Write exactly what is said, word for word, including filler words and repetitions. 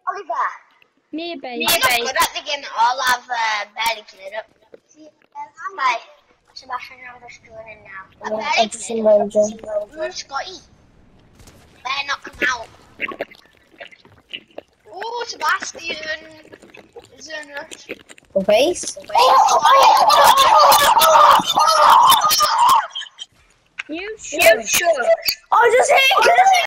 Oliver. Me, babe. Me, babe. Good at the game that all I've uh, barely cleared up. Bye. Sebastian, I'm just joining now. I barely cleared up. Where's Scotty? Better not come out. Oh, Sebastian. Is there enough? The base? You You should. should. I just hit